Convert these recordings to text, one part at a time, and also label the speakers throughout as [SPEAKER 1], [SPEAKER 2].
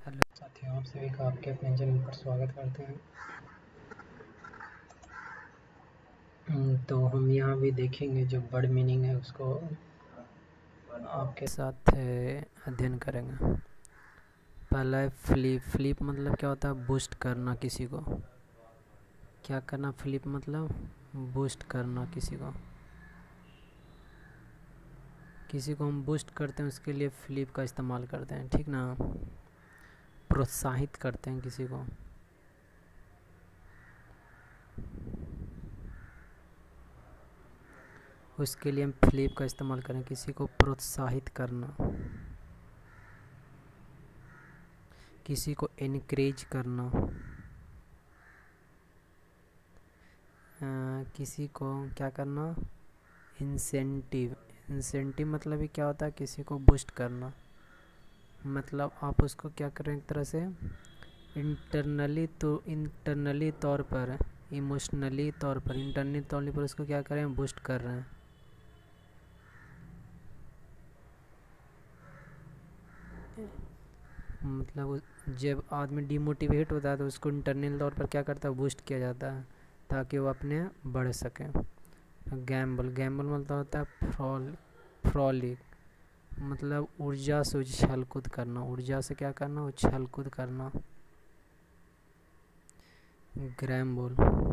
[SPEAKER 1] Hello साथियों, आप सभी का आपके अपने चैनल पर स्वागत करते हैं। तो हम यहाँ भी देखेंगे जो वर्ड मीनिंग है उसको आपके साथ अध्ययन करेंगे। पहला है फ्लिप। फ्लिप मतलब क्या होता है? बूस्ट करना किसी को। क्या करना? फ्लिप मतलब बूस्ट करना किसी को। किसी को हम बूस्ट करते हैं उसके लिए फ्लिप का इस्तेमाल करते हैं, ठीक ना। प्रोत्साहित करते हैं किसी को। उसके लिए हम फ्लिप का इस्तेमाल करें, किसी को प्रोत्साहित करना, किसी को इनकरेज करना, किसी को क्या करना? इंसेंटिव। इंसेंटिव मतलब ही क्या होता है? किसी को बूस्ट करना। मतलब आप उसको क्या करें, एक तरह से इंटरनली तौर पर, इमोशनली तौर पर, इंटरनली तौर पर उसको क्या करें? बूस्ट कर रहे हैं। मतलब जब आदमी डिमोटिवेट होता है तो उसको इंटरनल तौर पर क्या करता है? बूस्ट किया जाता है ताकि वो अपने बढ़ सके। गैम्बल। गैम्बल मतलब होता है फ्रॉलिक, मतलब ऊर्जा से उछल कूद करना। ऊर्जा से क्या करना? उछल कूद करना। ग्रैम्बल,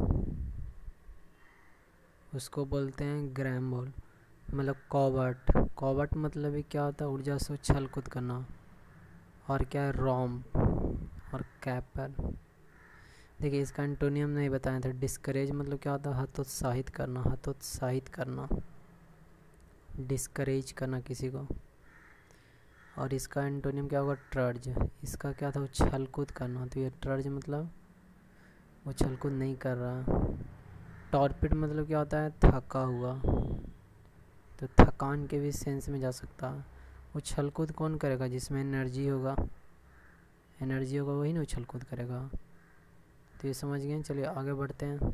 [SPEAKER 1] उसको बोलते हैं ग्रैम्बल। मतलब कॉवर्ट। कॉवर्ट मतलब भी क्या होता है? ऊर्जा से उछल कूद करना। और क्या है? रॉम्प और कैपर। देखिए इसका एंटोनियम नहीं बताया था। डिस्करेज मतलब क्या होता है? हतोत्साहित करना। हतोत्साहित करना, डिस्करेज करना किसी को। और इसका एंटोनियम क्या होगा? ट्रज। इसका क्या था? उछल कूद करना। तो ये ट्रज मतलब उछल कूद नहीं कर रहा। टॉर्पिड मतलब क्या होता है? थका हुआ। तो थकान के भी सेंस में जा सकता है। उछल कूद कौन करेगा? जिसमें एनर्जी होगा। एनर्जी होगा वही ना उछल कूद करेगा। तो ये समझ गए। चलिए आगे बढ़ते हैं।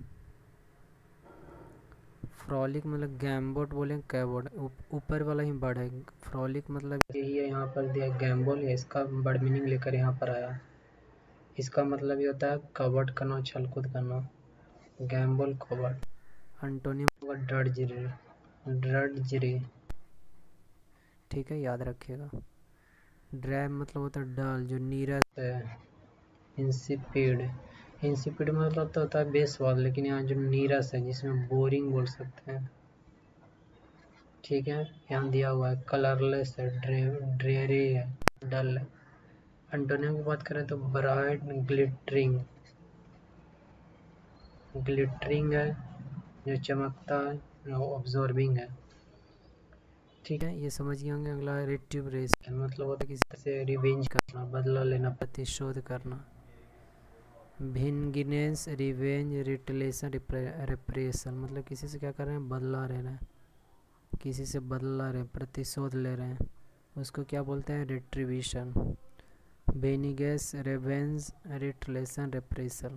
[SPEAKER 1] फ्रॉलिक मतलब गैम्बोट बोले कैबोट, ऊपर वाला ही बर्ड है। फ्रॉलिक मतलब यही है, यहाँ पर दिया गैम्बोल है। इसका बर्ड मीनिंग लेकर यहाँ पर आया। इसका मतलब ये होता है कवर्ट करना, उछल कूद करना। गैम्बोल कवर्ट। एंटोनियम होगा ड्रडजरी। ड्रडजरी, ठीक है, याद रखिएगा। ड्रैब मतलब होता है डल, जो नीरस है। इंसिपिड। इंसिपिड मतलब तो होता है बेस्वाद, लेकिन यहाँ जो नीरस है, जिसमें बोरिंग बोल सकते हैं, ठीक है। यहाँ दिया हुआ है कलरलेस है, ड्रेरी है, डल है। एंटोनियम की बात करें तो ब्राइट, ग्लिटरिंग। ग्लिटरिंग है जो चमकता है, ऑब्जॉर्बिंग है, ठीक है। ये समझ गए होंगे। अगला रिट्रीब्रेशन मतलब होता है किसी से रिवेंज करना, बदला लेना, प्रतिशोध करना। भिनगिनेंस, रिवेंज, रिटेलेशन, रिप्रेशन मतलब किसी से क्या कर रहे हैं? बदला ले रहे हैं। किसी से बदला रहे हैं, प्रतिशोध ले रहे हैं, उसको क्या बोलते हैं? रिट्रीब्यूशन। बेनिगेस, रिवेंज, रिटेलेशन, रिप्रेशन।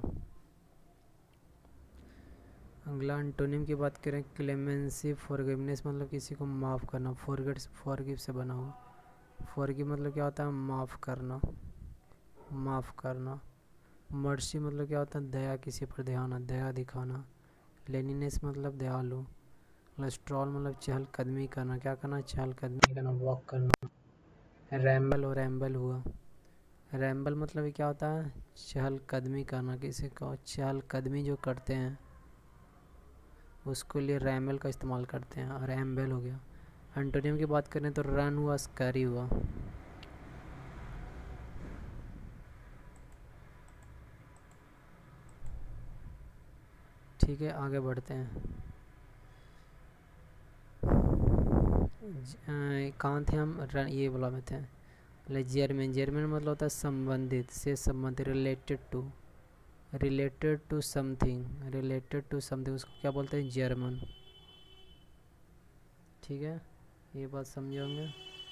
[SPEAKER 1] अगला एंटोनिम की बात करें, क्लेमेंसी, फॉरगिवनेस मतलब किसी को माफ़ करना। फॉरगिव से बना हुआ। फॉरगिव मतलब क्या होता है? माफ़ करना, माफ़ करना। मर्सी मतलब क्या होता है? दया, किसी पर ध्यान, दया दिखाना। लेनीनेस मतलब दयालु। कोलेस्ट्रॉल मतलब चहलकदमी करना। क्या करना? चहलकदमी करना, वॉक करना। रैम्बल और रैम्बल हुआ। रैम्बल मतलब क्या होता है? चहलकदमी करना। किसी को चहलकदमी जो करते हैं उसके लिए रैम्बल का इस्तेमाल करते हैं। और रैम्बल हो गया। एंटोनियम की बात करें तो रन हुआ, स्कैरी हुआ। ठीक है, आगे बढ़ते हैं। कहाँ थे हम? ये बोला में थे। जर्मन। जर्मन मतलब होता है संबंधित, से संबंधित, related to. Related to something, related to something, उसको क्या बोलते हैं? जर्मन, ठीक है। ये बात समझे होंगे।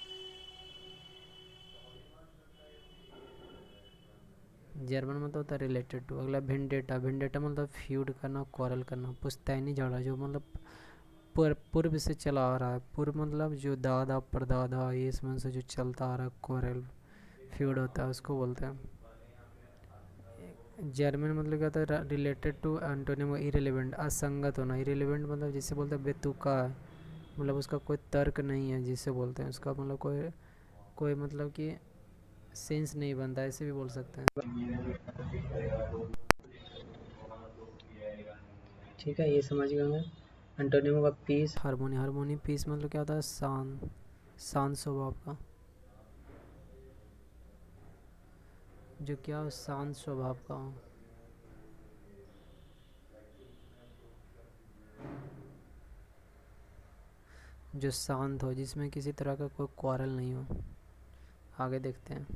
[SPEAKER 1] जर्मन मतलब होता है रिलेटेड टू। अगला भिंडेटा। भिंडेटा मतलब फ्यूड करना, क्वारल करना। पुश्तैनी झगड़ा जो मतलब पूर्व से चला आ रहा है। पूर्व मतलब जो दादा परदादा ये समय से जो चलता आ रहा है, क्वारल, फ्यूड होता है उसको बोलते हैं। जर्मन मतलब क्या होता है, रिलेटेड टू एंटोनिम इरेलीवेंट, असंगत होना। इरेलीवेंट मतलब जिसे बोलते हैं बेतुका है, मतलब उसका कोई तर्क नहीं है जिसे बोलते हैं, उसका मतलब कोई कोई मतलब कि सेंस नहीं बनता, ऐसे भी बोल सकते हैं। ठीक है, ये समझ गए मैं। एंटोनिम का पीस, हार्मोनी। हार्मोनी पीस मतलब क्या होता है, शांत, शांत स्वभाव का, जो क्या हो, शांत स्वभाव का हो, जो शांत हो, जिसमें किसी तरह का कोई क्वारल नहीं हो। आगे देखते हैं।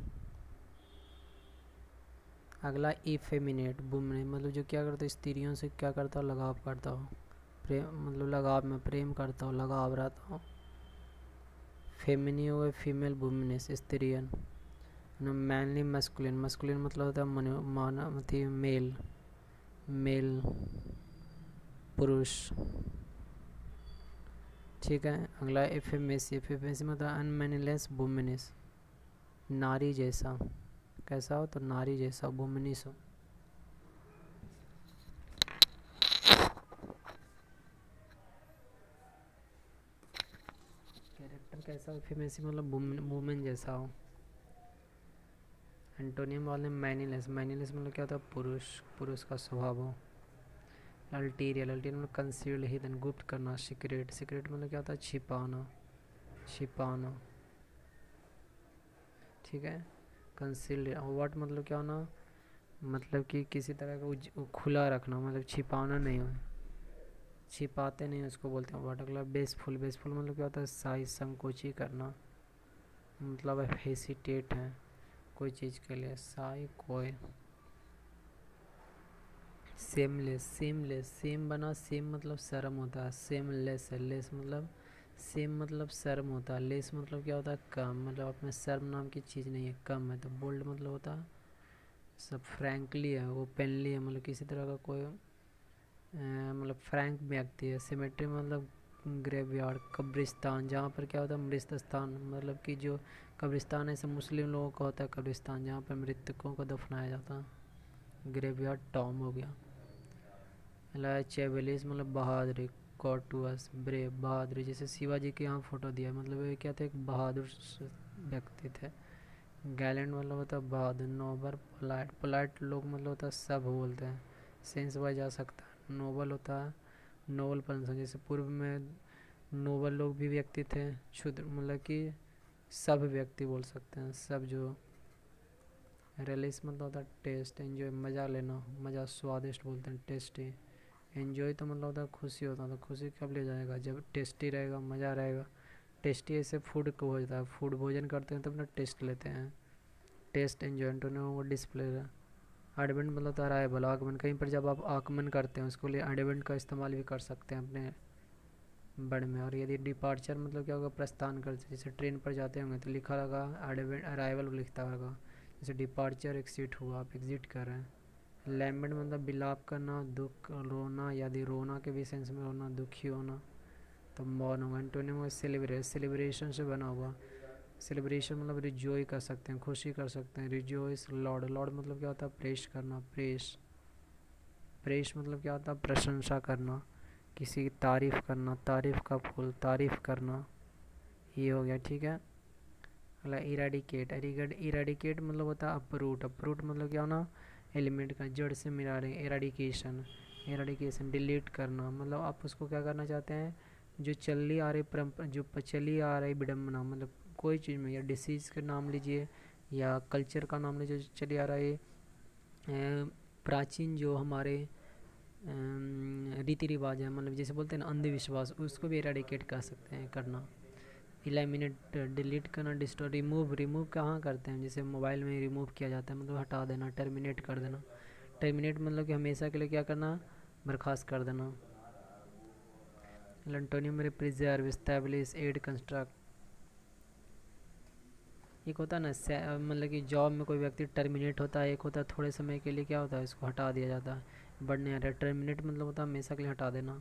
[SPEAKER 1] अगला इफेमिनेट, वुमने मतलब जो क्या करता है, स्त्रियों से क्या करता हो, लगाव करता हो, प्रेम मतलब लगाव में प्रेम करता हो, लगाव रहता हो। फेमिनी हो गए फीमेल, वुमनेस स्त्रियन। मैनली मस्कुलिन, मस्कुलिन मतलब होता है मानव मेल, मेल पुरुष। ठीक है, अगला एफेमेसी। एफेमेसी मतलब अनमैनीलेस, वुमनिस नारी जैसा, कैसा हो तो नारी जैसा, वुमनिस हो। कैरेक्टर कैसा हो, एफेमेसी मतलब वुमेन जैसा हो। एंटोनियम वाले मैनीलेस, मैनीलेस मतलब क्या होता है, पुरुष, पुरुष का स्वभाव हो। अल्टीरियल, अल्टीरियल मतलब कंसील्ड, हिडन गुप्त करना। सीक्रेट, सीक्रेट मतलब क्या होता है, छिपाना, छिपाना। ठीक है, कंसील्ड। व्हाट मतलब क्या होना, मतलब कि किसी तरह का खुला रखना, मतलब छिपाना नहीं हो, छिपाते नहीं उसको बोलते हैं व्हाट। अगला बेसफुल, बेसफुल मतलब क्या होता है, साइज, संकोची करना, मतलब हेसिटेट है कोई चीज़ के लिए, साई कोई। सेमलेस, सेमलेस, सेम बना, सेम मतलब शर्म होता है, सेमलेस है, लेस मतलब सेम मतलब शर्म होता है, लेस मतलब क्या होता है, कम, मतलब अपने शर्म नाम की चीज़ नहीं है, कम है। तो बोल्ड मतलब होता है सब, फ्रैंकली है, ओपनली है, मतलब किसी तरह का कोई मतलब फ्रैंक व्यक्ति है। सिमेट्री मतलब ग्रेवयार्ड, कब्रिस्तान, जहाँ पर क्या होता है, मृत स्थान, मतलब कि जो कब्रिस्तान है, सब मुस्लिम लोगों का होता है कब्रिस्तान, जहाँ पर मृतकों को दफनाया जाता है। ग्रेवयार्ड टॉम हो गया। चेबलिस मतलब बहादुरी, कॉर्टुअस, ब्रेव, बहादुरी, जैसे शिवाजी के यहाँ फोटो दिया है, मतलब ये क्या थे, एक बहादुर व्यक्ति थे। गैलेंट मतलब होता है बहादुर। नोबल, पोलाइट, पोलाइट लोग मतलब होता है सब बोलते हैं, सेंस वाइज जा सकता है। नोबल होता है नोबल पर्सन, जैसे पूर्व में नोबल लोग भी व्यक्ति थे, क्षुद्र मतलब कि सब व्यक्ति बोल सकते हैं, सब जो। रिलीज मतलब होता है टेस्ट, एंजॉय मज़ा लेना, मज़ा स्वादिष्ट बोलते हैं, टेस्टी। एंजॉय तो मतलब होता है खुशी होता है, तो खुशी कब ले जाएगा, जब टेस्टी रहेगा, मज़ा रहेगा। टेस्टी ऐसे फूड को हो जाता है, फूड भोजन करते हैं तो अपना टेस्ट लेते हैं। टेस्ट एंजॉय वो डिस्प्ले है। एडवेंट मतलब होता है अराइवल, आगमन, कहीं पर जब आप आगमन करते हैं उसको लिए एडवेंट का इस्तेमाल भी कर सकते हैं अपने वर्ड में। और यदि डिपार्चर मतलब क्या होगा, प्रस्थान करते, जैसे ट्रेन पर जाते होंगे तो लिखा लगा एडवेंट, अराइवल लिखता होगा, जैसे डिपार्चर एग्जिट हुआ, आप एग्जिट कर रहे हैं। लैमेंट मतलब बिलाप करना, दुख, रोना, यदि रोना के भी सेंस में रोना, दुखी होना, तो मौन होगा। एंटोनिम सेलिब्रेट, सेलिब्रेशन से बना हुआ, सेलिब्रेशन मतलब रिजॉय कर सकते हैं, खुशी कर सकते हैं। रिजॉयस, लॉर्ड, लॉर्ड मतलब क्या होता है, प्रेस करना, प्रेस, प्रेस मतलब क्या होता है, प्रशंसा करना, किसी की तारीफ़ करना, तारीफ़ का फूल, तारीफ़ करना, ये हो गया। ठीक है, अगला इरेडिकेट, इरेडिकेट मतलब होता है अपरूट, अपरूट मतलब क्या होना, एलिमेंट का जड़ से मिला रहे। एराडिकेशन, एराडिकेशन डिलीट करना, मतलब आप उसको क्या करना चाहते हैं, जो चली आ रही परंपरा, जो चली आ रही विडम्बना, मतलब कोई चीज़ में, या डिसीज़ का नाम लीजिए या कल्चर का नाम लीजिए, जो चली आ रहा है प्राचीन जो हमारे रीति रिवाज है, मतलब जैसे बोलते हैं ना अंधविश्वास, उसको भी एराडिकेट कर सकते हैं, करना। इलेमिनेट, डिलीट करना, डिस्ट्रॉय, रिमूव, रिमूव कहाँ करते हैं, जैसे मोबाइल में रिमूव किया जाता है, मतलब हटा देना, टर्मिनेट कर देना। टर्मिनेट मतलब कि हमेशा के लिए क्या करना, बर्खास्त कर देना। एंटोनियम में प्रिजर्व, स्टैब्लिश, एड, कंस्ट्रक्ट। एक होता है ना मतलब कि जॉब में कोई व्यक्ति टर्मिनेट होता है, एक होता है थोड़े समय के लिए क्या होता है, इसको हटा दिया जाता है, बढ़ने आ रहा है। टर्मिनेट मतलब होता है हमेशा के लिए हटा देना।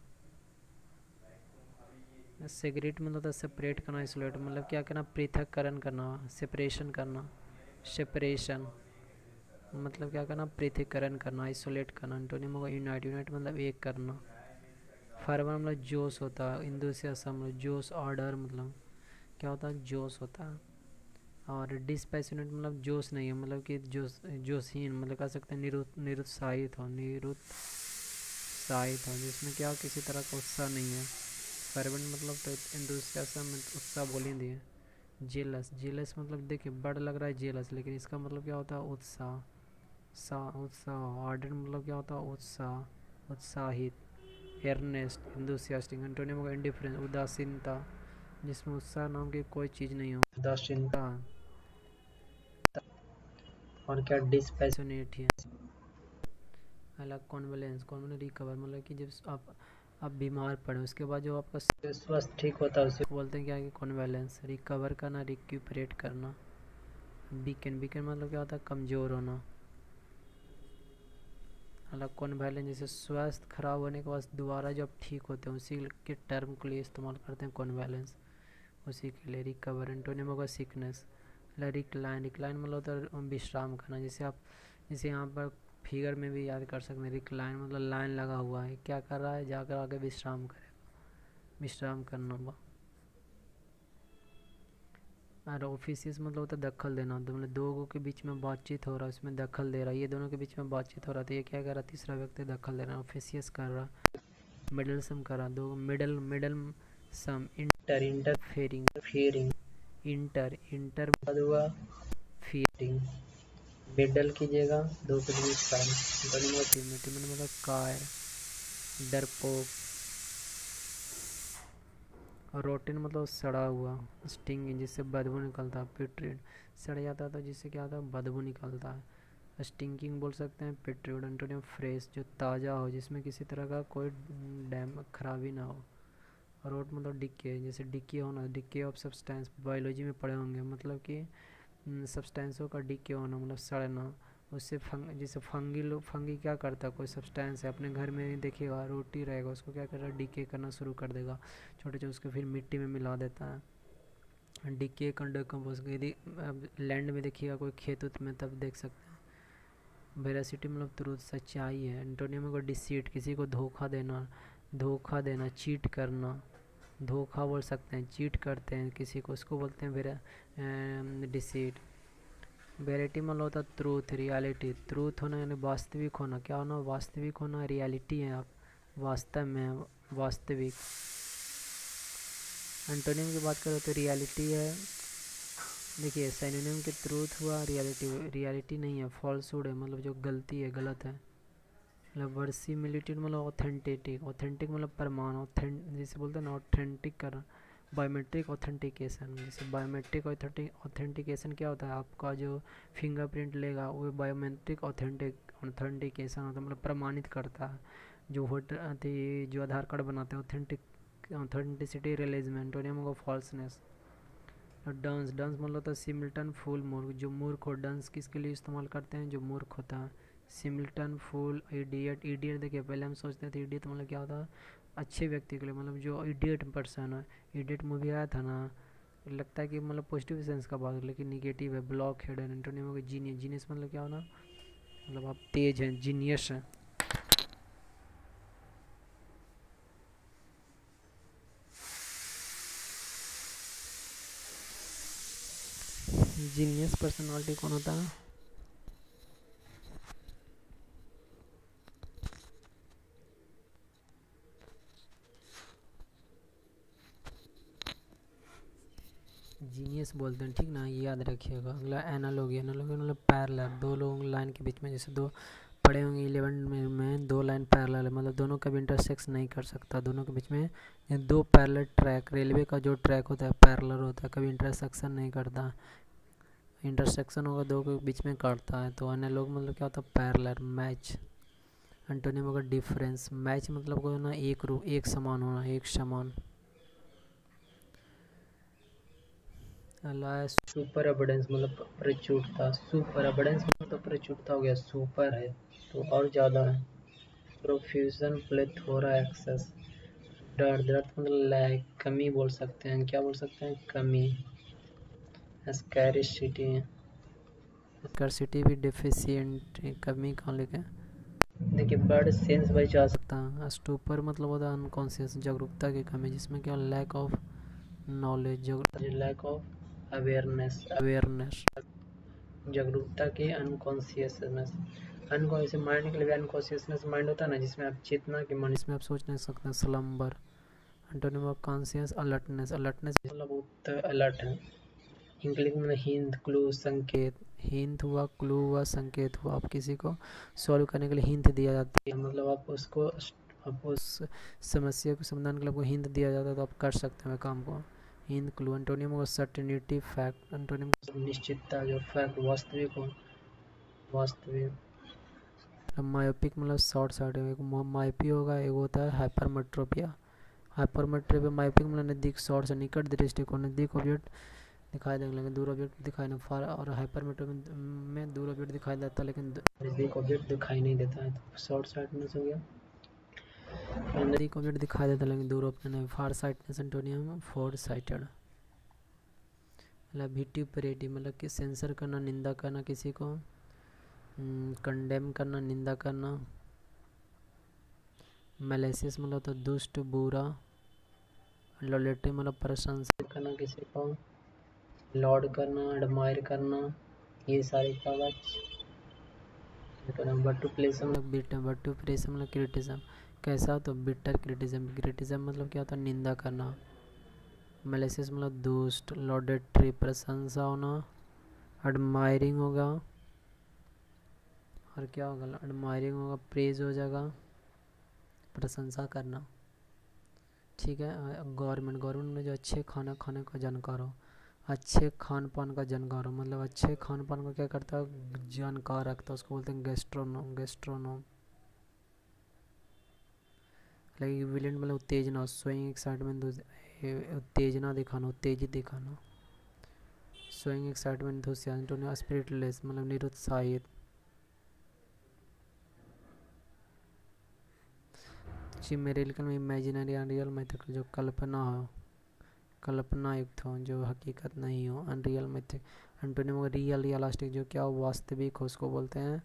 [SPEAKER 1] सेग्रेट मतलब होता है सेपरेट करना, आइसोलेट मतलब क्या करना, पृथककरण करना, सेपरेशन करना। सेपरेशन मतलब क्या करना, पृथक्करण करना, आइसोलेट करना। एंटोनिम होगा यूनाइट, यूनाइट मतलब एक करना। फर्वर मतलब जोश होता है, इंथुसियाज्म मतलब जोश, ऑर्डर मतलब क्या होता है, जोश होता है। और डिस्पैशनेट मतलब जोश नहीं है, मतलब कि जोशहीन मतलब कह सकते हैं निरुत्साहित हो, निरुत्साहित हो, जिसमें क्या किसी तरह का उत्साह नहीं है। फर्वेंट मतलब तो इंथुसियाज्म उत्साह बोली दिए। जेलस, जेलस मतलब देखिए बड़ लग रहा है जेलस, लेकिन इसका मतलब क्या होता है उत्साह, उत्साह। आर्डेंट मतलब क्या होता है उत्साह, उत्साहित। Earnest, enthusiastic. एंटोनिम होगा इंडिफरेंस, उदासीनता, जिसमें उत्साह नाम की कोई चीज़ नहीं हो, उदासीनता। और क्या डिस्पैशनेट है। अलग कॉन्वलेंस, कॉन्वलेंस रिकवर मतलब कि जब आप बीमार पड़े उसके बाद जो आपका स्वास्थ्य ठीक होता है उसे बोलते हैं क्या कि कॉन्वलेंस। रिकवर करना, रिक्यूपरेट करना। वीकेंड, वीकेंड मतलब क्या होता है कमज़ोर होना। अलग कॉन्वलेंस जैसे स्वास्थ्य खराब होने के बाद दोबारा जब ठीक होते हैं उसी के टर्म के लिए इस्तेमाल करते हैं कॉन्वलेंस, उसी के लिए। रिकवर, एंटोनिम होगा सिकनेस। रिक्लाइन, रिक्लाइन मतलब होता है विश्राम करना। जैसे यहाँ पर फिगर में भी याद कर सकते हैं, रिक्लाइन मतलब लाइन लगा हुआ है, क्या कर रहा है, जाकर आगे विश्राम करेगा, विश्राम करना हुआ। और ऑफिसियस मतलब होता है दखल देना, तो मतलब दो लोगों के बीच में बातचीत हो रहा है उसमें दखल दे रहा है, ये दोनों के बीच में बातचीत हो रहा था, ये क्या कर रहा, तीसरा व्यक्ति दखल दे रहा है, ऑफिसियस कर रहा। मिडल सम कर रहा, दो मिडल मिडल सम। Inter, interfering, faring. Inter, inter बाद हुआ फेयरिंग, मिडल कीजिएगा दो के बीच का। मतलब कार, डरपोक। रोटिन मतलब सड़ा हुआ। स्टिंग जिससे बदबू निकलता है। पिट्रीड, सड़ जाता है तो जिससे क्या होता है बदबू निकलता है। स्टिंकिंग बोल सकते हैं। पिट्रीड, एंटोनिम फ्रेश जो ताज़ा हो, जिसमें किसी तरह का कोई डैम खराबी ना हो। रोट मतलब डिके, जैसे डिके होना, डिके ऑफ सब्सटेंस, बायोलॉजी में पढ़े होंगे, मतलब कि सब्सटेंसों का डिके होना मतलब सड़ना। उससे जैसे फंगी क्या करता है, कोई सब्सटेंस है अपने घर में देखिएगा रोटी रहेगा उसको क्या कर रहा है डिके करना शुरू कर देगा, छोटे छोटे, उसको फिर मिट्टी में मिला देता है। डिके कंपोज, यदि लैंड में देखिएगा कोई खेत उत में तब देख सकते हैं। वेरासिटी मतलब ट्रूथ, सच्चाई है। एंटोनिम को डिसीट, किसी को धोखा देना, धोखा देना, चीट करना। धोखा बोल सकते हैं, चीट करते हैं किसी को, उसको बोलते हैं डिसीट। वेरिटी मतलब होता है ट्रूथ, रियलिटी। ट्रूथ होना यानी वास्तविक होना, क्या होना, वास्तविक होना, रियलिटी है आप, वास्तव में, वास्तविक। एंटोनिम की बात करो तो रियलिटी है, देखिए सिनोनिम के ट्रूथ हुआ, रियलिटी, रियलिटी नहीं है, फॉल्सहुड है, मतलब जो गलती है, गलत है। मतलब वर्सीमिलिटी मतलब ऑथेंटिक, ऑथेंटिक मतलब प्रमाण, जैसे बोलते हैं ना ऑथेंटिक करना। बायोमेट्रिक ऑथेंटिकेशन, जैसे बायोमेट्रिक ऑथेंटिकेशन क्या होता है, आपका जो फिंगरप्रिंट लेगा वो बायोमेट्रिक ऑथेंटिकेशन होता है, मतलब प्रमाणित करता है। जो जो आधार कार्ड बनाते हैं, ऑथेंटिसिटी रिलीजमेंट, और होगा फॉल्सनेस। डंस, डंस मतलब होता है सिमिल्टन फूल मूर्ख, जो मूर्ख हो। डंस किसके लिए इस्तेमाल करते हैं, जो मूर्ख होता है। सिमिल्टन फूल, इडियट, इडियट देखिए पहले हम सोचते थे इडियट मतलब क्या होता है, अच्छे व्यक्ति के लिए, मतलब जो इडियट पर्सन है। इडियट मूवी आया था ना, लगता है कि मतलब पॉजिटिव सेंस का बात, लेकिन निगेटिव है। ब्लॉक हेड एंड एंटोनिम होगा जीनियस, जीनियस मतलब क्या होना, मतलब आप तेज हैं, जीनियस हैं। जीनियस पर्सनालिटी कौन होता है, जीनियस बोलते हैं, ठीक ना, ये याद रखिएगा। अगला एनालॉगी, एनालॉगी मतलब पैरेलल, दो लोग लाइन के बीच में, जैसे दो पढ़े होंगे 11 में दो लाइन पैरेलल है, मतलब दोनों कभी इंटरसेक्स नहीं कर सकता, दोनों के बीच में दो पैरेलल ट्रैक, रेलवे का जो ट्रैक होता है पैरेलल होता है, कभी इंटरसेक्शन नहीं करता। इंटरसेक्शन होगा दो के बीच में करता है, तो एनालॉग मतलब क्या होता है पैरेलल, मैच। एंटोनिम होगा डिफरेंस, मैच मतलब को ना एक रूप, एक समान होना, एक समान। सुपर अबडेंस मतलब प्रचुरता, सुपर अबडेंस मतलब प्रचुरता हो गया, सुपर है तो और ज़्यादा है। Profusion plethora excess. दर्द, दर्द मतलब लैक, कमी बोल सकते हैं, क्या बोल सकते हैं, कमी। स्कैरिसिटी, स्कर्सिटी भी डेफिशिएंट, कमी कहाँ लिखे देखिए बर्ड सेंस बाई जा सकता है। स्टूपर मतलब होता है अनकॉन्शियस, जागरूकता की कमी, जिसमें क्या lack of knowledge, lack of awareness जागरूकता की अनकॉन्शियसनेस। अनकॉन्शियस माइंड के लिए अनकॉन्शियसनेस माइंड होता है ना, जिसमें आप चेतना के मन, इसमें आप सोच नहीं सकते। Slumber antonym of conscious alertness, alertness मतलब बहुत अलर्ट है। इंग्लिश में हिंट क्लू संकेत, हिंट हुआ क्लू हुआ संकेत हुआ, आप किसी को सॉल्व करने के लिए हिंट दिया जाता है, मतलब आप उसको आप उस समस्या को समाधान के लिए आपको हिंट दिया जाता है तो आप कर सकते हैं काम को। हिंट क्लू एंटोनिम होगा सर्टेनिटी फैक्ट, एंटोनिम निश्चितता, जो फैक्ट वास्तविक हो, वास्तविक। मायोपिक मतलब शॉर्ट साइटेड, मायोपी होगा, एक होता है हाइपरमेट्रोपिया। हाइपरमेट्रोपिया मायोपिक मतलब नज़दीक शॉर्ट से निकट दृष्टि को, नज़दीक ऑब्जेक्ट दिखाई देने लगे, दूर ऑब्जेक्ट दिखाई नहीं फार, और हाइपरमेट्रोपिक में दूर ऑब्जेक्ट दिखाई देता है लेकिन नज़दीक ऑब्जेक्ट दिखाई नहीं देता है, तो शॉर्ट साइटनेस हो गया। नज़दीक ऑब्जेक्ट दिखाई देता है लेकिन दूर ऑब्जेक्ट नहीं। Far sightedness antonym fore sighted. मतलब विट्यूपरेटिव मतलब कि सेंसर करना, निंदा करना, किसी को कंडेम करना, निंदा करना। मैलेसियस मतलब तो दुष्ट बुरा। लॉलेटिव मतलब प्रशंसा करना, किसी को लॉर्ड करना, एडमायर करना, ये सारे कागज। वर्टुप्लेसम मतलब बिटर, वर्टुप्लेसम मतलब क्रिटिज्म, कैसा तो बिटर क्रिटिज्म, क्रिटिज्म मतलब क्या होता है निंदा करना। मैलेसियस मतलब दुष्ट। लॉडेटरी प्रशंसा होना। एडमायरिंग होगा, और क्या होगा एडमायरिंग होगा, प्रेज हो जाएगा, प्रशंसा करना। ठीक है। गवर्नमेंट, गवर्नमेंट में जो अच्छे खाना खाने का जानकार हो, अच्छे खान पान का जानकार हो, मतलब अच्छे खान पान को क्या करता है जानकार रखता है, उसको बोलते हैं गेस्ट्रोनोम, गेस्ट्रोनोम। लेकिन विलेंट मतलब उत्तेजना, स्वयं एक्साइटमेंट, उत्तेजना दिखाना, उत्तेजित दिखाना। स्वयं एक्साइटमेंट, एंथुसियाज्म, स्पिरिटलेस मतलब निरुत्साहित। चिमेरिकल में इमेजिनरी अनरियल मैथिक, जो कल्पना हो, कल्पना युक्त हो, जो हकीकत नहीं हो। Unreal mythic antonym real, realistic, जो क्या वास्तविक हो, उसको बोलते हैं।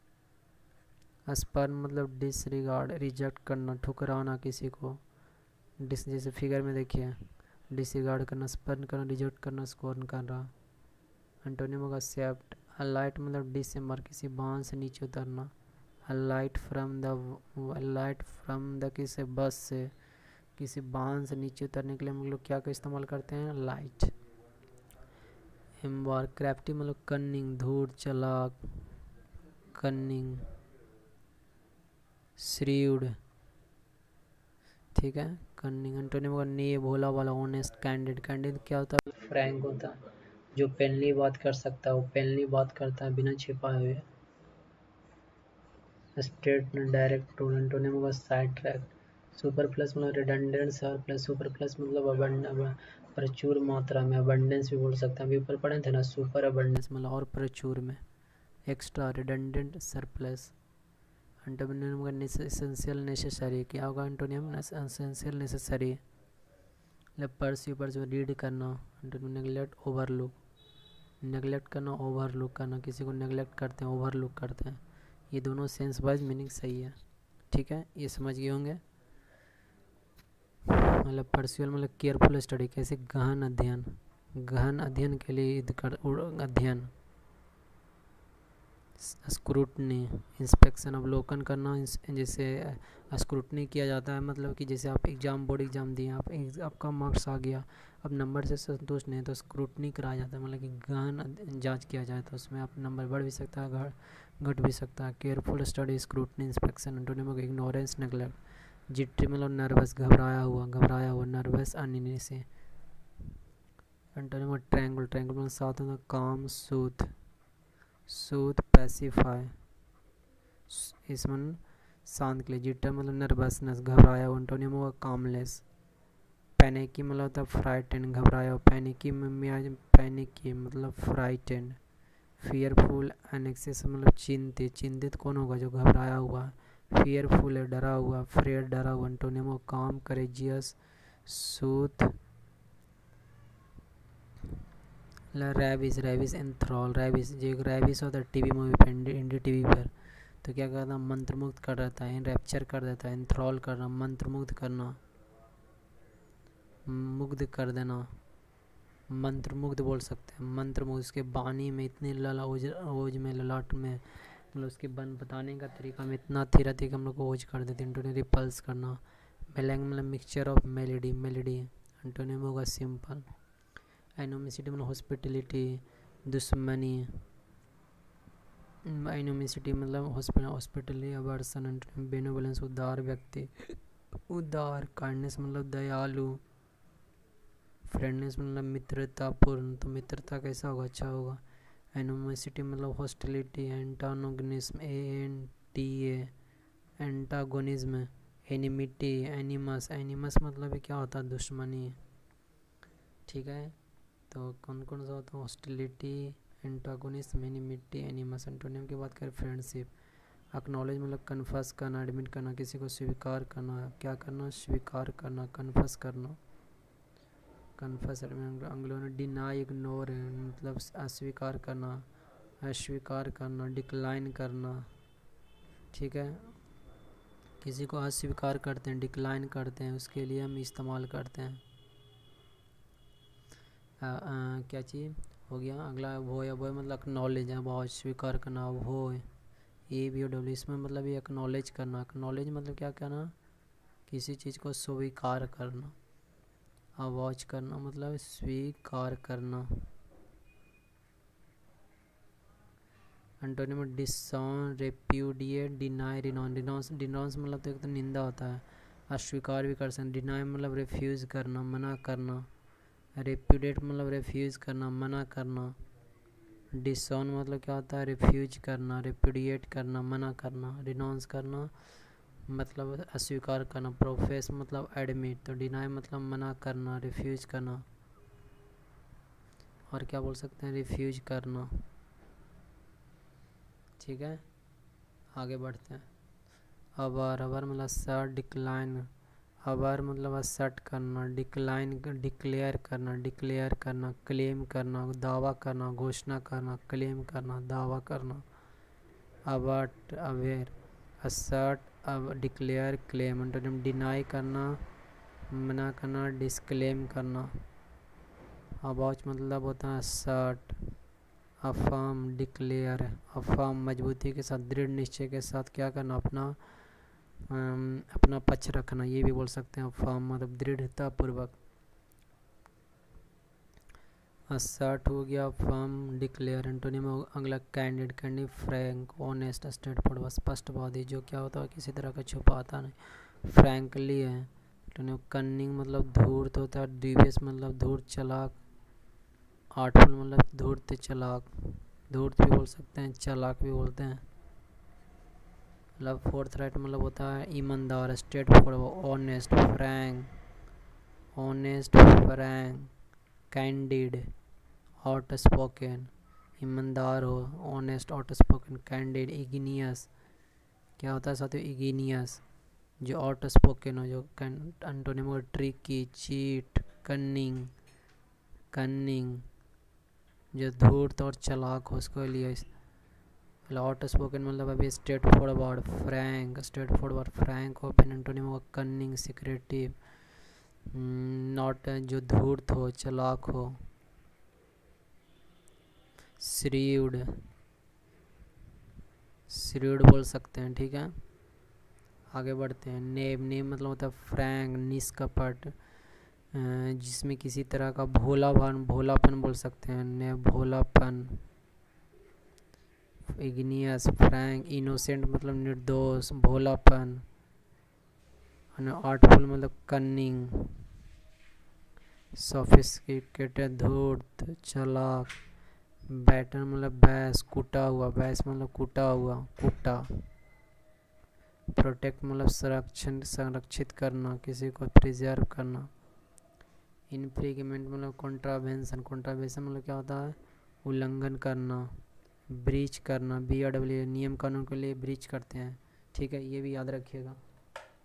[SPEAKER 1] स्पर्न मतलब डिसरिगार्ड, रिजेक्ट करना, ठुकराना किसी को। डिस जैसे फिगर में देखिए, डिसरिगार्ड करना, स्पर्न करना, रिजेक्ट करना, स्कोर्न करना। एंटोनिम होगा सेप्ट। अलाइट मतलब डिसम्बर, किसी बांध से नीचे उतरना। अलाइट फ्रॉम द किसी बस से, किसी बांध से नीचे उतरने के लिए हम लोग क्या का इस्तेमाल करते हैं, लाइट। एम्बार क्राफ्टी मतलब कन्निंग, धूर्त, चालाक, कन्निंग, श्रीउड। ठीक है। कन्निंग एंटोनिम होगा नी, भोला वाला, ऑनेस्ट, कैंडिड। कैंडिड क्या होता है, फ्रैंक होता है, जो पेनली बात कर सकता है वो पेनली बात करता है बिना छिपाए हुए। स्ट्रेट डायरेक्ट टू एंटोनिम होगा साइड ट्रैक। सुपर प्लस मतलब रिडंडेंट, प्लस सुपर प्लस मतलब प्रचुर मात्रा में, अबंडेंस भी बोल सकते हैं, अभी ऊपर पढ़े थे ना, सुपर अबंडेंस मतलब और प्रचुर में, एक्स्ट्रा, रिडंडेंट, सरप्लस। एंटोनिम होगा एसेंशियल नेसेसरी, क्या होगा antonym, essential necessary. Pursue pursue read करना, एंटोनिम नेगलेक्ट, ओवरलुक, नेगलेक्ट करना, ओवरलुक करना, किसी को नेगलेक्ट करते हैं, ओवरलुक करते हैं। ये दोनों सेंस वाइज मीनिंग सही है। ठीक है, ये समझ गए होंगे। मतलब परस्यूअल मतलब केयरफुल स्टडी, कैसे गहन अध्ययन, गहन अध्ययन के लिए अध्ययन। स्क्रूटनी इंस्पेक्शन, अवलोकन करना, जैसे स्क्रूटनी किया जाता है, मतलब कि जैसे आप एग्ज़ाम, बोर्ड एग्ज़ाम दिए, आपका मार्क्स आ गया, अब नंबर से संतुष्ट नहीं तो स्क्रूटनी कराया जाता है, मतलब कि गहन जांच किया जाए, तो उसमें आप नंबर बढ़ भी सकता है, घट भी सकता है। Careful study, scrutiny, inspection. Antonym ignorance, neglect. Jittery मतलब नर्वस, घबराया हुआ, nervous, uneasy. Antonym tranquil, tranquil मतलब साथ में काम, सूथ, सूथ, पैसिफाई, इसमें शांत के लिए। जिटर मतलब नर्वसनेस, घबराया हुआ। एंटोनिम होगा कामलेस। पैनिकी मतलब होता है फ्राइटेंड, घबराया हुआ। पैनिकी में पैनिकी मतलब फ्राइटेंड। फियरफुल, एनेक्सियस मतलब चिंतित, चिंतित कौन होगा, जो घबराया हुआ। फियरफुल है डरा हुआ, फ्रेड डरा हुआ। एंटोनिम होगा calm, courageous, soothe, ravish, ravish enthral, ravish जो एक रैबिस होता है टीवी मूवी पे, इंडी टीवी पर, तो क्या करता है, मंत्रमुग्ध कर देता है, रैप्चर कर देता है, एंथ्रॉल करना, मंत्रमुग्ध करना, मुग्ध कर देना, मंत्रमुग्ध बोल सकते हैं, मंत्रमुग्ध। उसके बानी में इतनी लला ओज में ललाट में, मतलब उसके बन बताने का तरीका में इतना थीरा थी कि हम लोग को ओज कर देती। एंटोनियम रिपल्स करना, मेलैंग मतलब मिक्सचर ऑफ मेलेडी, मेलेडी एंटोनियम होगा सिंपल। एनोमिसिटी मतलब हॉस्पिटलिटी, दुश्मनी, एनोमिसिटी मतलब हॉस्पिटली अवर्सन, एंटोनियम बेनोवलेंस उदार व्यक्ति, उदार, काइंडनेस मतलब दयालु, फ्रेंडनेस मतलब मित्रतापूर्ण, तो मित्रता कैसा होगा, अच्छा होगा। एनोमिसिटी मतलब hostility, antagonism, ANTA antagonism, enmity, animus, animus मतलब क्या होता है, दुश्मनी, ठीक है। तो कौन कौन सा होता है, hostility, antagonism, enmity, animus. Antonym की बात करें, फ्रेंडशिप। एक्नॉलेज मतलब कन्फस करना, एडमिट करना, किसी को स्वीकार करना, क्या करना, स्वीकार करना, कन्फस करना, कन्फस। अंग्रेजों ने डिनाई, इग्नोर मतलब अस्वीकार करना, अस्वीकार करना, डिक्लाइन करना, ठीक है। किसी को अस्वीकार करते हैं, डिक्लाइन करते हैं, उसके लिए हम इस्तेमाल करते हैं। क्या चीज़ हो गया अगला, वो या वो मतलब एक्नॉलेज है, बहुत स्वीकार करना, वो ABOW, इसमें मतलब ये एक्नॉलेज करना। एक्नॉलेज मतलब क्या करना, किसी चीज़ को स्वीकार करना। अवॉच करना मतलब स्वीकार करना। Antonym disown, repudiate, deny, renounce. Denounce मतलब तो एक तो निंदा होता है, अस्वीकार भी कर सकते। डिनाई मतलब रिफ्यूज़ करना, मना करना। रेप्यूडिएट मतलब रिफ्यूज़ करना, मना करना। डिसऑन मतलब क्या होता है, रिफ्यूज करना, रेप्यूडिएट करना, मना करना। रिनॉन्स करना मतलब अस्वीकार करना। प्रोफेस मतलब एडमिट, तो डिनाई मतलब मना करना, रिफ्यूज करना, और क्या बोल सकते हैं, रिफ्यूज करना, ठीक है। आगे बढ़ते हैं। अबर, अबर मतलब सर, डिक्लाइन, अबर मतलब असर्ट करना, डिक्लाइन डिक्लेयर करना, डिक्लेयर करना, क्लेम करना, दावा करना, घोषणा करना, क्लेम करना, दावा करना। अबर्ट, अवेयर, असर्ट, अब डिक्लेयर, क्लेम। एंटोनिम डिनाई करना, मना करना, डिस्क्लेम करना। अबाउच मतलब होता है असर्ट, अफर्म, डिक्लेयर। अफर्म मजबूती के साथ, दृढ़ निश्चय के साथ क्या करना, अपना पक्ष रखना, ये भी बोल सकते हैं। अफर्म मतलब दृढ़ता पूर्वक। असर्ट हो गया, अफर्म, डिक्लेयर। एंटोनिम अगला candid, candid frank, honest, straightforward, स्पष्टवादी, जो क्या होता है किसी तरह का छुपाता नहीं। फ्रैंकली है। एंटोनिम कन्निंग मतलब धूर्त होता है, डिवियस मतलब धूर्त, चालाक, आर्टफुल मतलब धूर्त चालाक, धूर्त भी बोल सकते हैं, चालाक भी बोलते हैं। मतलब फोर्थ राइट मतलब होता है ईमानदार, straightforward, honest, frank, honest, frank, candid, outspoken, ईमानदार हो, honest, outspoken, candid, ingenuous, क्या होता है साथियों, इग्नियस जो आउट स्पोकन हो, जो antonym tricky, cheat, cunning, cunning जो धूर्त और चालाक हो, उसको लिए आउट स्पोकन मतलब अभी straightforward, frank, straightforward, frank open. Antonym होगा कन्निंग, सिक्रेटिव, नॉट जो धूर्त हो, चालाक हो। श्रीड, श्रीड बोल सकते हैं, ठीक है। आगे बढ़ते हैं। नेम, नेम मतलब होता है फ्रैंक, निष्कपट, जिसमें किसी तरह का भोलापन, भोलापन बोल सकते हैं, ने भोलापन। इग्नियस, फ्रैंक, इनोसेंट मतलब निर्दोष, भोलापन। आर्टफुल मतलब कन्निंग, सोफिस्टिकेटेड धूर्त, चालाक। बैटर मतलब बैस, कूटा हुआ, बैस मतलब कूटा हुआ, कूटा। प्रोटेक्ट मतलब संरक्षण, संरक्षित करना, किसी को प्रिजर्व करना। इन्फ्रिंजमेंट मतलब कॉन्ट्रावेंशन, कॉन्ट्रावेंशन मतलब क्या होता है, उल्लंघन करना, ब्रीच करना, BRW नियम कानून के लिए ब्रीच करते हैं, ठीक है, ये भी याद रखिएगा।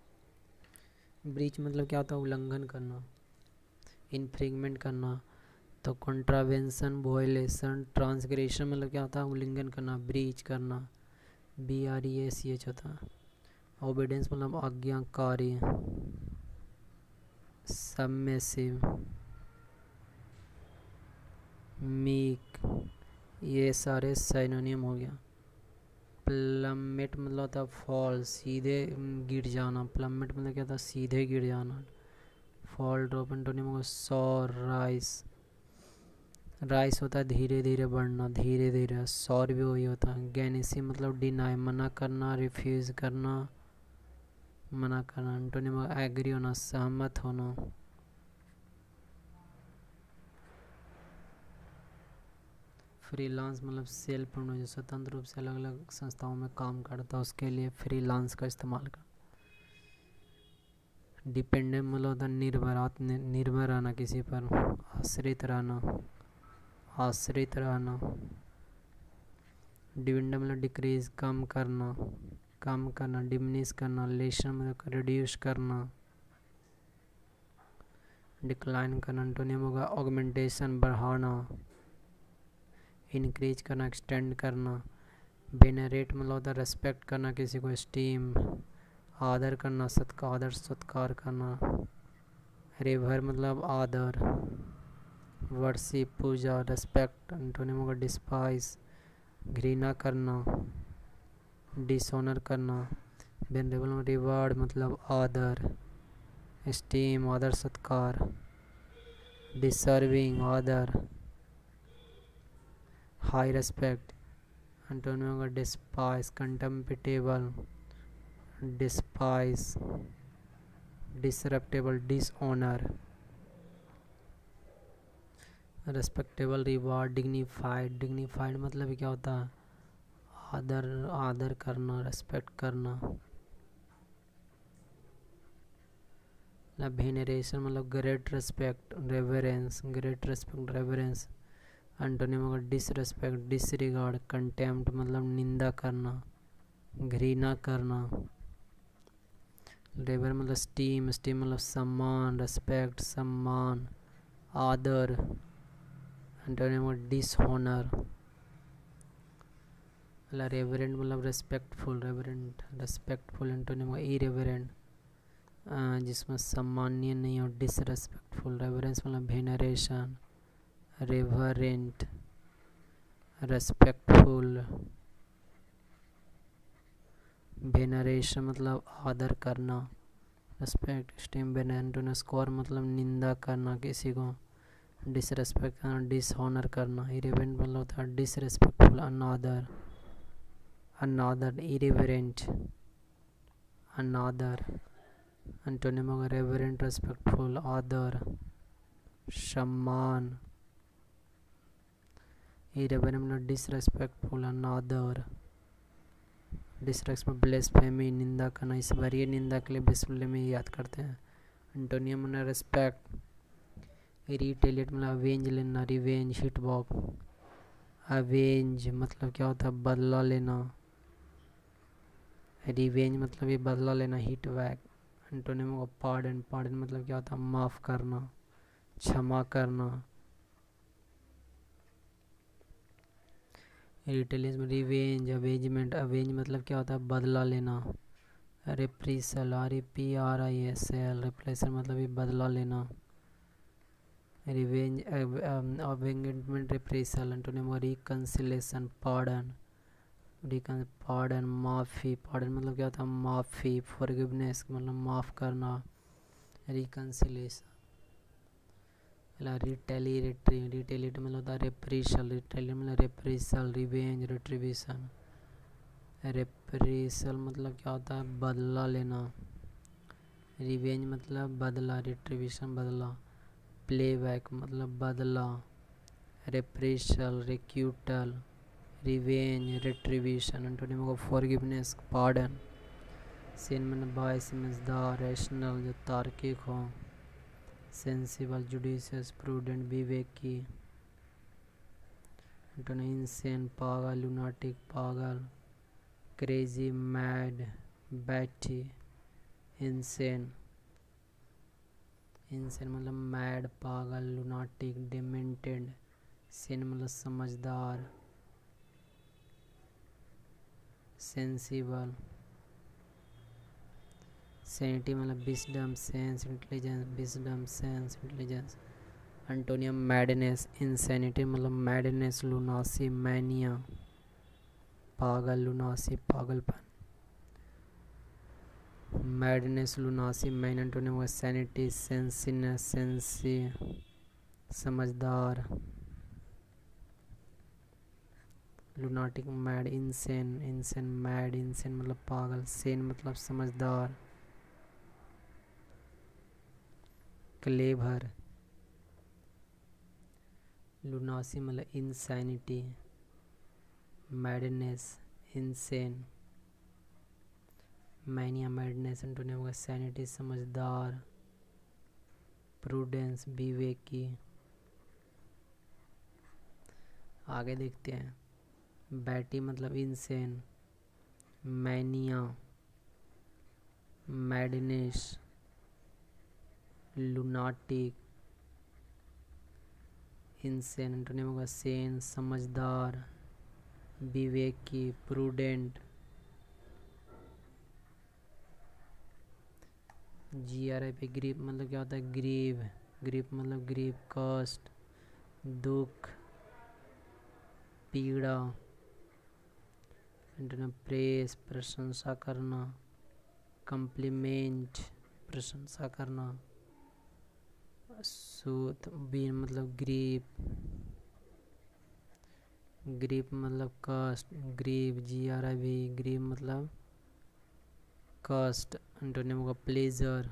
[SPEAKER 1] ब्रीच मतलब क्या होता है, उल्लंघन करना। इन्फ्रिंजमेंट करना, तो कॉन्ट्रावेंशन, वोलेशन, ट्रांसग्रेशन मतलब क्या होता है, उल्लंघन करना, ब्रीच करना, BREACH होता है। ओबीडियंस मतलब आज्ञाकारी, सबमिसिव, मीक, ये सारे सिनोनिम हो गया। प्लमेट मतलब होता है फॉल, सीधे गिर जाना। प्लमेट मतलब क्या था, सीधे गिर जाना। फॉल ड्रॉप एंटोनिम होगा सॉर, राइस। राइस होता है धीरे धीरे बढ़ना, धीरे धीरे। सॉर भी वही होता है। गैनिसी मतलब डिनाई, मना करना, रिफ्यूज़ करना, मना करना। एंटोनिम एग्री होना, सहमत होना। फ्रीलांस मतलब सेल्फ जो स्वतंत्र रूप से अलग अलग संस्थाओं में काम करता है, उसके लिए फ्रीलांस का इस्तेमाल कर। डिपेंडेंट मतलब होता है निर्भर, निर्भर रहना किसी पर, आश्रित रहना, आश्रित रहना। डिविडेंड मतलब डिक्रीज, कम करना, कम करना, डिमिनिश करना। लेशन मतलब रिड्यूस करना, डिक्लाइन करना। एंटोनिम होगा ऑगमेंटेशन, बढ़ाना, इंक्रीज करना, एक्सटेंड करना। वेनरेट मतलब होता है रेस्पेक्ट करना किसी को, स्टीम, आदर करना, सत्कार, आदर सत्कार करना। रिवर मतलब आदर, वर्शिप, पूजा, रेस्पेक्ट। एंटोनिम होगा डिस्पाइस, घृणा करना, डिसऑनर करना। वेनरेबल रिवार्ड मतलब आदर, स्टीम, आदर सत्कार। डिसर्विंग आदर, हाई रेस्पेक्ट। एंटोनिम होगा despise, contemptible, despise, disreputable, dishonour. Respectable revered, dignified, dignified मतलब क्या होता है, आदर, आदर करना, रेस्पेक्ट करना। वेनरेशन मतलब great respect, reverence, great respect, reverence. Antonym होगा डिसरेस्पेक्ट, डिसरिगार्ड, कंटेम्प्ट मतलब निंदा करना, घृणा करना। रेवर मतलब स्टीम, स्टीम मतलब सम्मान, रेस्पेक्ट, सम्मान, आदर। एंटोनिम होगा डिसऑनर। रेवरेंट मतलब रेस्पेक्टफुल, रेवरेंट, रेस्पेक्टफुल। एंटोनिम होगा इरेवरेंट, जिसमें सम्माननीय नहीं हो, डिसरेस्पेक्टफुल। रेवरेंस मतलब वेनरेशन, रेवरेंट, रेस्पेक्टफुल। वेनरेशन मतलब आदर करना, रेस्पेक्ट, स्टीम, वेनरेंट। स्कोर मतलब निंदा करना किसी को, डिसरेस्पेक्ट करना, डिसऑनर करना। इरेवेंट मतलब होता है डिसरेस्पेक्टफुल, अनादर, अनादर, इरेवरेंट, अनादर। एंटोनिम होगा रेवरेंट, रेस्पेक्टफुल, आदर, सम्मान। इरेवरेंट मतलब डिसरेस्पेक्टफुल, अनादर। डिसरेस्पेक्ट, ब्लेस्फेमी, निंदा करना। इस बार ये निंदा के लिए ब्लेस्फेमी याद करते हैं। एंटोनियम मतलब रेस्पेक्ट। रिटेलिएट मतलब अवेंज लेना, रिवेंज, हिट बॉब। अवेंज मतलब क्या होता है, बदला लेना। रिवेंज मतलब ये बदला लेना, हिट वैक। एंटोनिम होगा पार्डन, पार्डन मतलब क्या होता है, माफ़ करना, क्षमा करना। रिटेलिएशन में रिवेंज, अवेंजमेंट, अवेंज मतलब क्या होता है, बदला लेना। रिप्रीसल, REPRISL, रिप्लेसर मतलब ये बदला लेना। Revenge, avengement, reprisal. Antonym reconciliation, pardon, pardon, माफ़ी। पार्डन मतलब क्या होता है, माफ़ी। फॉरगिवनेस मतलब माफ़ करना, रिकंसिलेशन। रिटेलिएटरी, रिटेलिएट मतलब होता है रिप्रीसल, रिटेलिएट मतलब रिप्रीसल, रिवेंज, रिट्रीब्यूशन। रिप्रीसल मतलब क्या होता है, बदला लेना। रिवेंज मतलब बदला, रिट्रीब्यूशन बदला। प्लेबैक मतलब बदला। Reprisal, requital, revenge, retribution. Antonym होगा फॉरगिवनेस, पार्डन। सिन मतलब बाय, समझदार, रैशनल जो तार्किक हो। सेंसिबल, जुडिशियस, प्रूडेंट, विवेकी। एंटोनिम इंसेन, पागल, लुनाटिक, पागल। Crazy, mad, batty, insane. Insane मतलब मैड, पागल, लुनाटिक, डिमेंटेड। सेन मतलब समझदार, सेंसिबल। सेनिटी मतलब wisdom, sense, intelligence, wisdom, sense, intelligence. Antonym madness, insanity मतलब मैडनेस, लुनासी, मैनिया, पागल, लुनासी, पागलपन। Madness, lunacy, man. Antonym sanity, sensibleness, sense, समझदार। Lunatic, mad, insane, insane, mad, insane मतलब पागल, sane मतलब समझदार। क्लेवर, लुनासी मतलब insanity, madness, insane, mania, madness. Antonym sanity, समझदार, प्रूडेंस, विवेकी। आगे देखते हैं। बैटी मतलब insane, mania, madness, lunatic, insane. Antonym होगा सेन, समझदार, विवेकी, प्रूडेंट। GRI पे ग्रीप मतलब क्या होता है? ग्रीव, ग्रीप मतलब ग्रीप, कष्ट, दुख, पीड़ा। एंटोनिम प्रेस, प्रशंसा करना, कम्प्लीमेंट, प्रशंसा करना। सूत, बीन मतलब ग्रीप, ग्रीप मतलब कष्ट, ग्रीव, GRIV, ग्रीव मतलब कष्ट। एंटोनिम होगा प्लेजर,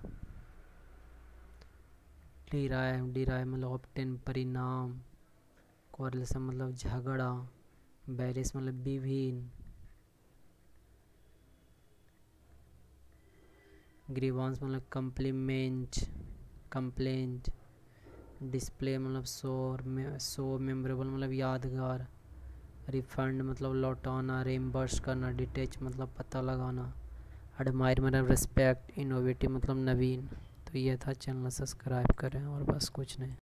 [SPEAKER 1] डिराइव, डिराइव मतलब ऑब्टेन, परिणाम। कोरिलेशन मतलब झगड़ा, बैरिस मतलब विभिन्न। ग्रीवांस मतलब कम्प्लीमेंट, कंप्लेंट। डिस्प्ले मतलब शो मेमोरेबल मतलब यादगार। रिफंड मतलब लौटाना, रिम्बर्स करना। डिटेच मतलब पता लगाना। एडमायर मतलब रिस्पेक्ट। इनोवेटिव मतलब नवीन। तो ये था, चैनल सब्सक्राइब करें और बस कुछ नहीं।